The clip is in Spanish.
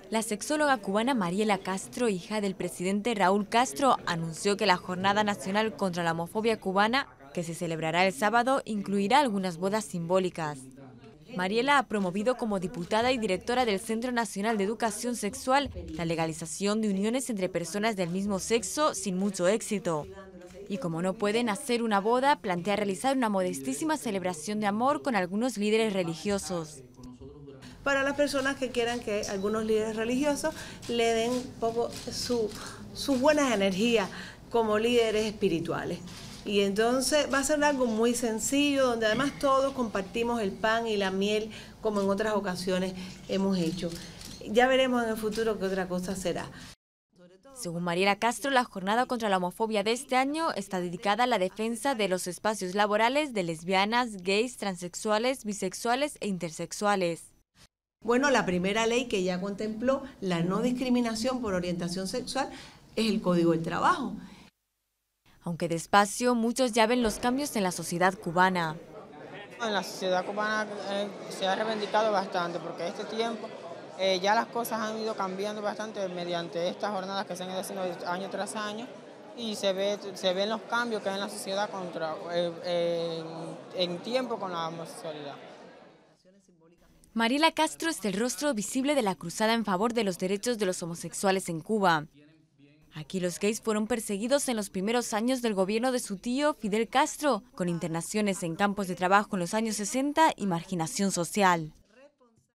La sexóloga cubana Mariela Castro, hija del presidente Raúl Castro, anunció que la Jornada Nacional contra la Homofobia Cubana, que se celebrará el sábado, incluirá algunas bodas simbólicas. Mariela ha promovido como diputada y directora del Centro Nacional de Educación Sexual la legalización de uniones entre personas del mismo sexo sin mucho éxito. Y como no pueden hacer una boda, plantea realizar una modestísima celebración de amor con algunos líderes religiosos. Para las personas que quieran que algunos líderes religiosos le den un poco sus buenas energías como líderes espirituales. Y entonces va a ser algo muy sencillo, donde además todos compartimos el pan y la miel, como en otras ocasiones hemos hecho. Ya veremos en el futuro qué otra cosa será. Según Mariela Castro, la jornada contra la homofobia de este año está dedicada a la defensa de los espacios laborales de lesbianas, gays, transexuales, bisexuales e intersexuales. Bueno, la primera ley que ya contempló la no discriminación por orientación sexual es el Código del Trabajo. Aunque despacio, muchos ya ven los cambios en la sociedad cubana. En la sociedad cubana se ha reivindicado bastante porque este tiempo ya las cosas han ido cambiando bastante mediante estas jornadas que se han ido haciendo año tras año y se ven los cambios que hay en la sociedad en tiempo con la homosexualidad. Mariela Castro es el rostro visible de la cruzada en favor de los derechos de los homosexuales en Cuba. Aquí los gays fueron perseguidos en los primeros años del gobierno de su tío Fidel Castro, con internaciones en campos de trabajo en los años 60 y marginación social.